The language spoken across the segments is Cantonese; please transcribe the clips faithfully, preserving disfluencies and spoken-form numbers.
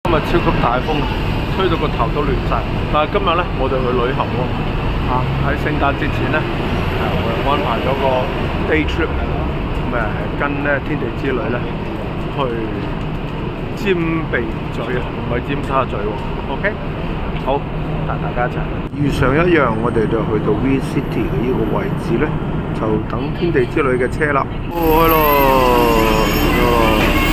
今日超級大風，吹到個頭都亂晒。但係今日咧，我哋去旅行喎，嚇喺聖誕節前咧，我哋安排咗個 day trip， 咁誒跟咧天地之旅咧去尖鼻咀，唔係尖沙咀喎。OK， 好，帶大家一齊。如常一樣，我哋就去到 V City 嘅呢個位置咧，就等天地之旅嘅車啦。開咯！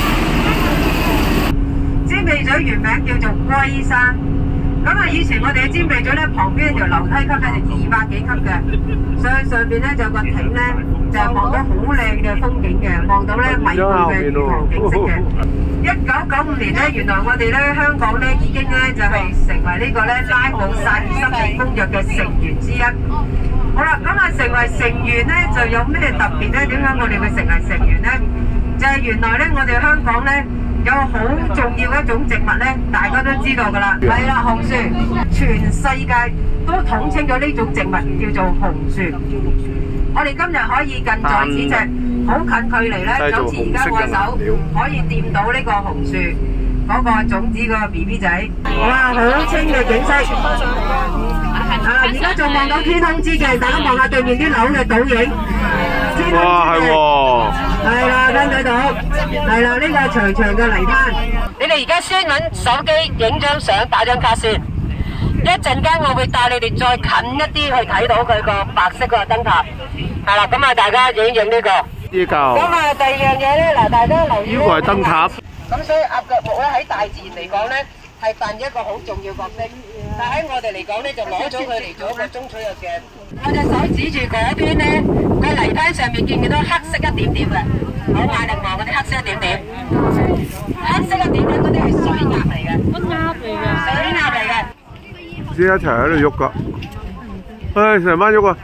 尖鼻咀原名叫做龜山，咁啊以前我哋嘅尖鼻咀咧旁邊條樓梯級咧就二百幾級嘅，上上邊咧就有個亭咧就係望到好靚嘅風景嘅，望到咧米埔嘅魚塘景色嘅。一九九五年咧，原來我哋咧香港咧已經咧就係成為呢個咧拉姆薩爾濕地公約嘅成員之一。好啦，咁啊成為成員咧就有咩特別咧？點解我哋會成為成員咧？就係原來咧我哋香港咧。有好重要嘅一種植物咧，大家都知道㗎啦，係啦，紅樹，全世界都統稱咗呢種植物叫做紅樹。我哋今日可以近在咫尺，好近距離咧，就好似而家握手，可以掂到呢個紅樹嗰個種子個 B B 仔。哇，好清嘅景色！啊，而家仲望到天空之鏡，大家望下對面啲樓嘅倒影。 哇，係喎！ 係啦，睇唔睇到？係啦，呢個係長長嘅泥灘。你哋而家先揾手機影張相，打張卡先。一陣間我會帶你哋再近一啲去睇到佢個白色嗰個燈塔。係啦，咁啊，大家影影呢個。 呢個。 咁啊，第二樣嘢咧，嗱，大家留意。 呢個係燈塔。 咁所以鴨腳木咧喺大自然嚟講咧，係扮一個好重要角色。但喺我哋嚟講咧，就攞咗佢嚟做一個中取藥嘅。我隻手指住嗰邊咧，個泥灘上面見唔見到黑色一點點嘅？好眼力望嗰啲黑色一點點。黑色一點點嗰啲係水鴨嚟嘅。乜鴨嚟嘅？水鴨嚟嘅。唔知一齊喺度喐㗎。唉，成班喐啊！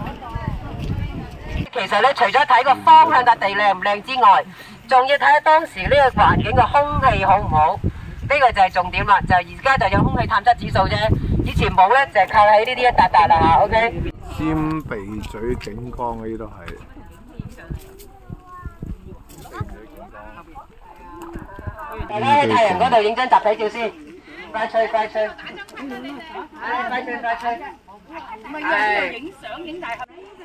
其實咧，除咗睇個方向笪地靚唔靚之外，仲要睇下當時呢個環境嘅空氣好唔好。呢個就係重點啦，就係而家就有空氣探測指數啫。以前冇咧，就係靠喺呢啲一笪笪啦嚇。OK。 尖鼻咀景光啊，呢度係。 大家喺太陽嗰度影張集體照先，快脆快脆，唉快脆快脆，係影相影大合。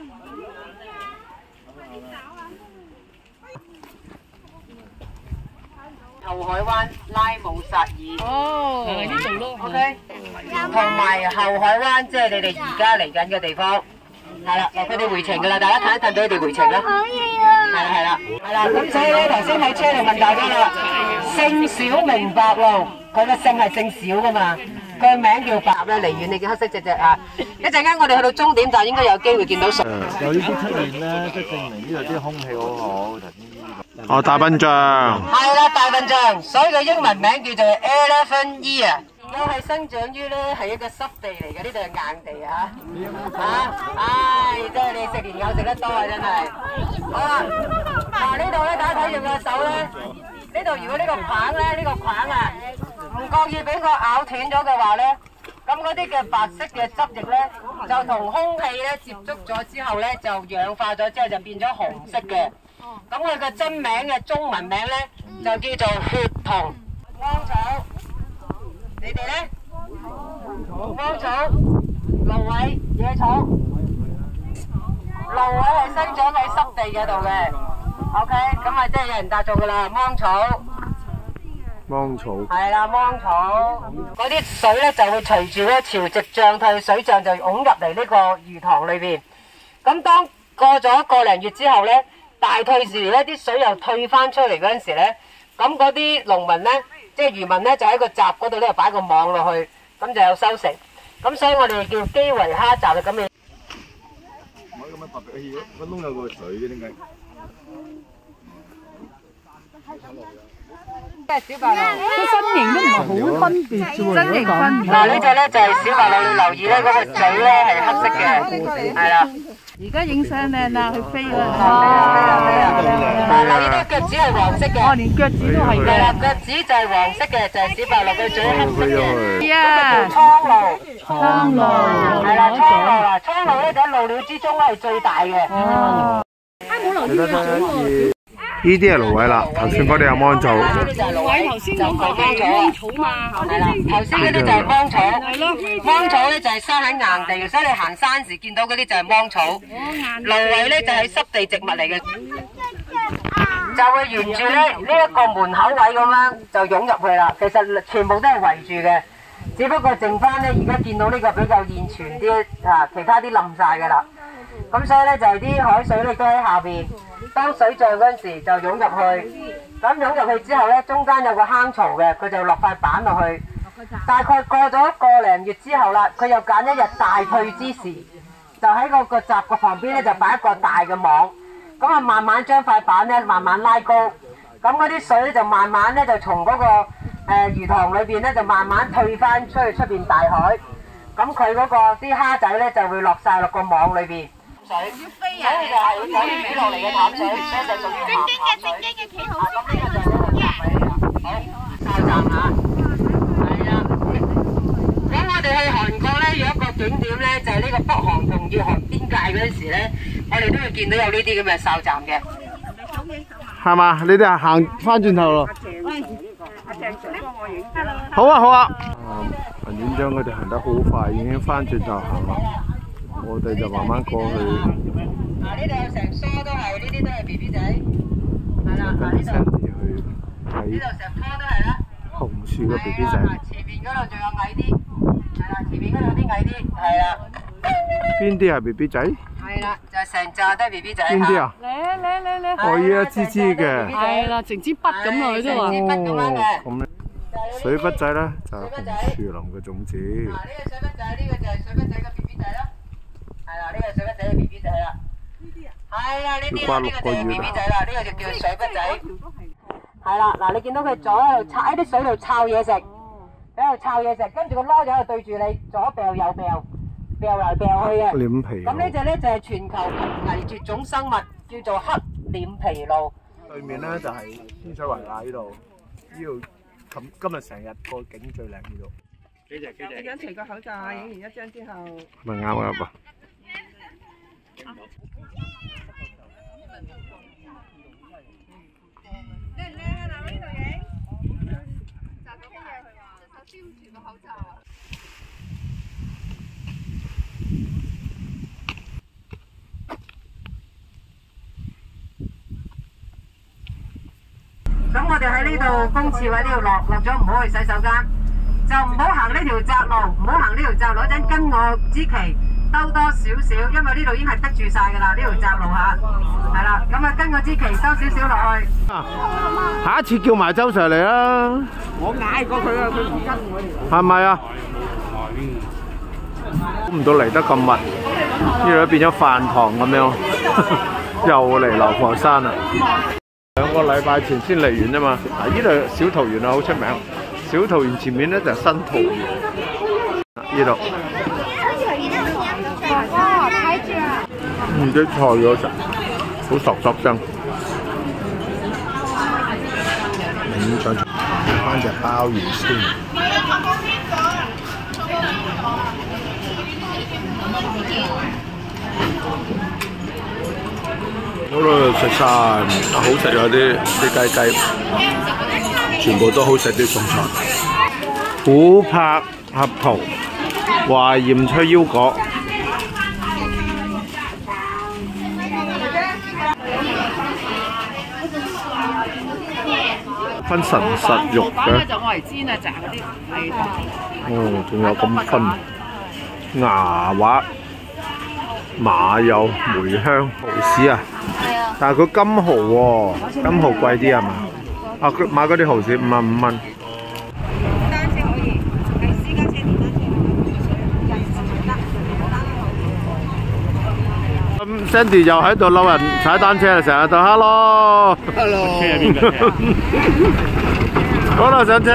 後海灣拉姆薩爾哦，係呢度咯 ，OK， 同埋後海灣即係你哋而家嚟緊嘅地方，係啦，嗱佢哋回程㗎啦，大家睇一睇俾佢哋回程啦，可以啊，係啦係啦，係啦，咁所以咧頭先喺車度問大家啦，姓小名白路，佢個姓係姓小㗎嘛，佢名叫白咧，離遠你見黑色隻隻啊，一陣間我哋去到終點站應該有機會見到水。 有呢啲出現咧，即係證明呢度啲空氣好好。哦，大笨象。 係啦，大笨象，所以個英文名叫做 Elephant Ear。我係生長於咧係一個濕地嚟嘅，呢度係硬地啊！嚇，唉，真係你食蓮藕食得多啊，真係。好啊，嗱呢度咧，大家睇住個手咧，呢度如果呢個棒咧，呢個棒啊，唔覺意俾我咬斷咗嘅話咧，咁嗰啲嘅白色嘅汁液咧，就同空氣咧接觸咗之後咧，就氧化咗之後就變咗紅色嘅。咁佢嘅真名嘅中文名咧就叫做血桐芒草。你哋咧？芒草、蘆葦、野草。蘆葦係生長喺濕地嗰度嘅。OK， 咁啊即係有人答咗噶啦，芒草。 芒草。係啦，芒草。嗰啲水咧就會隨住咧潮汐漲退，水漲就湧入嚟呢個魚塘裏邊。咁當過咗個零月之後咧，大退時咧，啲水又退翻出嚟嗰陣時咧，咁嗰啲農民咧，即係漁民咧，就喺個閘嗰度咧，擺個網落去，咁就有收成。咁所以我哋叫基圍蝦閘嘅咁嘅。唔可以咁樣特別嘅，個窿有個水嘅點解？即係小白鷺，個身形都唔係好分別啫喎。身形分別。嗱呢隻咧就係小白鷺，你留意咧嗰個嘴咧係黑色嘅，係啦。而家影相靚啦，佢飛啦，飛啊飛啊飛啊！嗱，留意啲腳趾係黃色嘅，哦，連腳趾都係嘅。係啦，腳趾就係黃色嘅，就係小白鷺嘅嘴黑色嘅。啊，蒼鷺，蒼鷺，係啦，蒼鷺啦，蒼鷺咧就喺鷺鳥之中咧係最大嘅。哦，啊冇留意佢個嘴喎。 呢啲係蘆葦啦，頭先嗰啲係芒草。 蘆葦頭先講過係芒草嘛， 係啦，頭先嗰啲就係芒草。係咯，芒草咧就係生喺硬地嘅，所以你行山時見到嗰啲就係芒草。蘆葦咧就係濕地植物嚟嘅，就會沿住咧呢一個門口位咁樣就湧入去啦。其實全部都係圍住嘅，只不過剩翻咧而家見到呢個比較現存啲啊，其他啲冧晒㗎啦。咁所以咧就係啲海水咧都喺下邊。當水漲嗰陣時就湧入去，咁湧入去之後咧，中間有個坑槽嘅，佢就落塊板落去。大概過咗個零月之後啦，佢又揀一日大退之時，就喺個個閘個旁邊咧就擺一個大嘅網，咁啊慢慢將塊板咧慢慢拉高，咁嗰啲水咧就慢慢咧就從嗰、那個誒、呃、魚塘裏邊咧就慢慢退翻出去出邊大海，咁佢嗰個啲蝦仔咧就會落晒落個網裏邊。水，所以就係嗰啲跌落嚟嘅淡水，所以就屬於正經嘅正經嘅企好。咁呢個就係呢個閘位嚟㗎。好，哨站啊，係啊。咁我哋去韓國咧有一個景點咧，就係呢個北韓同越韓邊界嗰陣時咧，我哋都會見到有呢啲咁嘅哨站嘅。 係嘛？你哋行翻轉頭咯。阿鄭上幫我影。好啊好啊。陳院長佢哋行得好快，已經翻轉頭行啦。我哋就慢慢過去。 嗱，呢度有成梳都係，呢啲都係 B B 仔。係啦，嗱呢度。呢度成棵都係啦。 紅樹嘅 B B 仔。 前面嗰度仲有矮啲，係啦，前面嗰度有啲矮啲，係啦。 邊啲係 B B 仔？ 係啦，就係成扎都係 B B 仔。 邊啲啊？ 嚟嚟嚟嚟！ 我依家支支嘅。 係啦，成支筆咁啊，佢都話。 成支筆咁樣嘅。 咁咧，水筆仔咧就係紅樹林嘅種子。 嗱，呢個水筆仔，呢個就係水筆仔嘅 B B 仔啦。係啦，呢個水筆仔嘅 B B 仔啦。呢啲啊？係啦，呢啲啦，呢個就係 B B 仔啦，呢個就叫水筆仔。係啦，嗱，你見到佢左喺度喺啲水度抄嘢食，喺度抄嘢食，跟住個籮柚喺度對住你，左掉右掉，掉嚟掉去嘅。 臉皮。咁呢隻咧就係全球危絕種生物，叫做黑臉皮鷺。 對面咧就係天水圍啦，呢度，呢度今今日成日個景最靚呢度。幾隻幾隻？ 你想除個口罩，影完一張之後。 咪啱啱啊！ 靚唔靚啊？嗱，呢度影。就咁嘅佢話，隻手掂住個口罩啊！ 咁我哋喺呢度公廁位呢度落落咗，唔好去洗手間，就唔好行呢條窄路，唔好行呢條窄路。一陣跟我支旗兜多少少，因為呢度已經係逼住晒㗎啦，呢條窄路嚇，係啦。咁啊跟我支旗兜少少落去。 下一次叫埋周 Sir 嚟啦。 我嗌過佢啊，佢唔跟我哋。 係咪啊？估唔到嚟得咁密，呢度都變咗飯堂咁樣，又嚟流浮山啦。兩個禮拜前先嚟完啫嘛。嗱，呢度小桃園啊，好出名。小桃園前面咧就係新桃園，呢度。唔知菜咗實，好索索聲。咁想食翻隻鮑魚先。好啦，食晒，好食啊啲啲雞雞，全部都好食啲餸菜。琥珀合桃、華鹽脆腰果。分神實肉嘅。 就愛嚟煎啊，炸嗰啲係。 哦，仲有咁分牙滑、馬柚、梅香、蠔豉啊。係啊。但係佢金蠔喎，金蠔貴啲係嘛？啊，佢買嗰啲蠔豉五啊五蚊。 單車可以，係私家車電單車。 咁 Sandy 又喺度嬲人踩單車啦，成日就 hello。hello。車係邊個車？好啦，上車。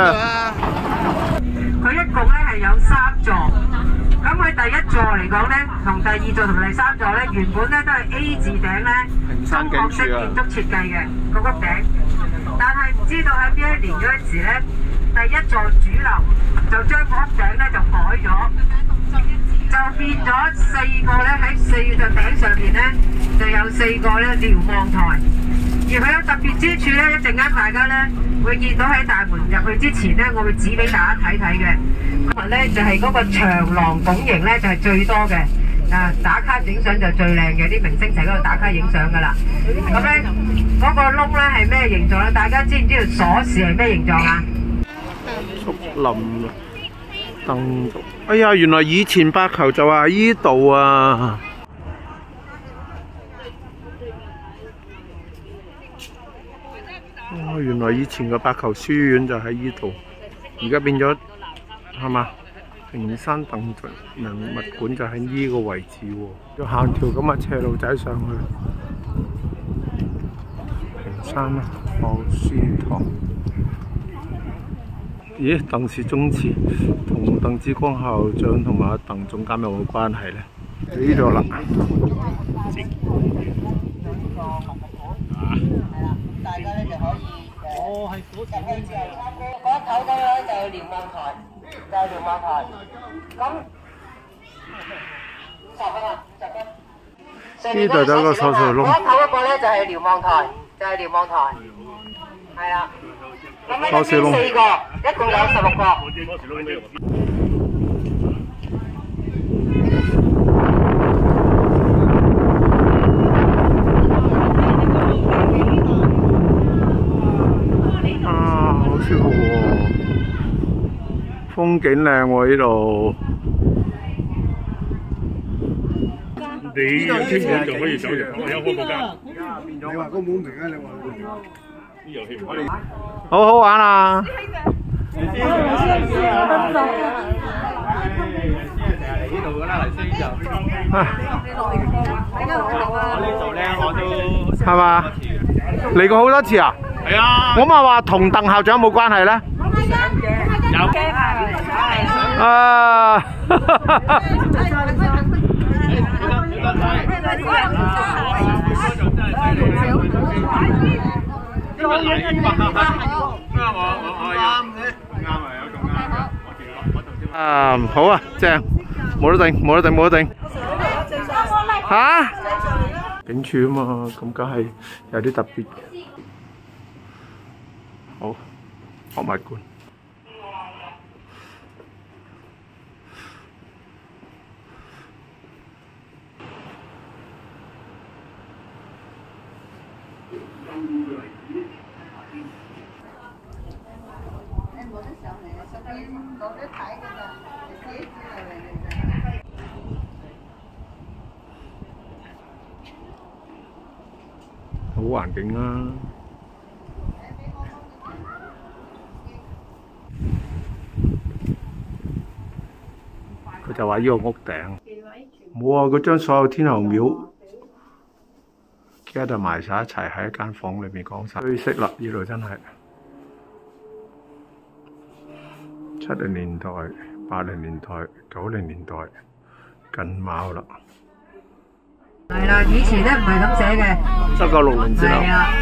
佢一共咧係有三座，咁佢第一座嚟講咧，同第二座同第三座咧，原本咧都係 A 字頂咧，中國式建築設計嘅嗰個頂，但係唔知道喺邊一年嗰陣時咧，第一座主樓就將個屋頂咧就改咗，就變咗四個咧喺四座頂上邊咧就有四個咧瞭望台。 而佢有特別之處咧，一陣間大家咧會見到喺大門入去之前咧，我會指俾大家睇睇嘅。今日咧就係嗰個長廊拱形咧就係最多嘅，啊打卡影相就最靚嘅，啲明星就喺嗰度打卡影相噶啦。咁咧嗰個窿咧係咩形狀咧？大家知唔知道鎖匙係咩形狀啊？ 竹林燈柱，哎呀，原來以前白球就喺依度啊！哦，原來以前嘅白球書院就喺依度，而家變咗係嘛？平山鄧俊文物館就喺呢個位置喎，要行條咁嘅斜路仔上去。平山啊，學書堂。咦，鄧氏宗祠同鄧志光校長同埋阿鄧總監有冇關係咧？呢度啦。 大家咧就可以哦，係嗰頭咧之後參觀嗰一頭咧就係瞭望台，就係瞭望台。咁十分啊，十分。 呢度就有個手術窿。 嗰一頭嗰個咧就係瞭望台，就係瞭望台，係啦。咁呢邊四個，一共有十六個。風景靚喎呢度， 你有天門就可以走入，我有開個間。 你話高門平啊？你話啲遊戲唔可以。 好好玩啊！係嘛？嚟過好多次啊？ 係啊。 我咪話同鄧校長冇關係咧？有嘅啊！啊，好啊，正，冇得定，冇得定，冇得定。嚇？警署啊嘛，咁梗係有啲特別嘅。好，博物館。好環境啦，佢就話呢個屋頂，冇啊！佢將所有天后廟而家就埋晒一齊喺一間房裏面講晒。灰色啦，呢度真係七零年代、八零年代、九零年代近貌啦。 係啦，以前咧唔係咁寫嘅。 一九六零之後。係啊。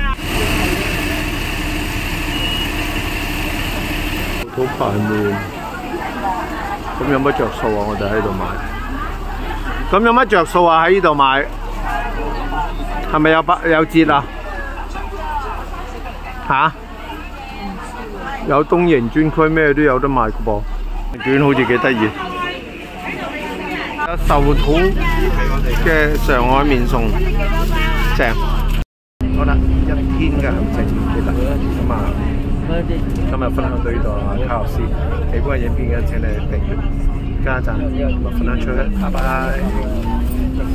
好排面，咁有乜着數啊？我哋喺度買。咁有乜着數啊？喺呢度買，係咪有八有折啊？嚇？有東營專區咩都有得賣嘅噃，卷好似幾得意。有壽土嘅上海麵餸，正。好啦，一天嘅行程記得咁啊，今日分享到呢度啦，卡洛斯。喜歡嘅影片嘅請你訂閱、加讚、分享出去，拜拜。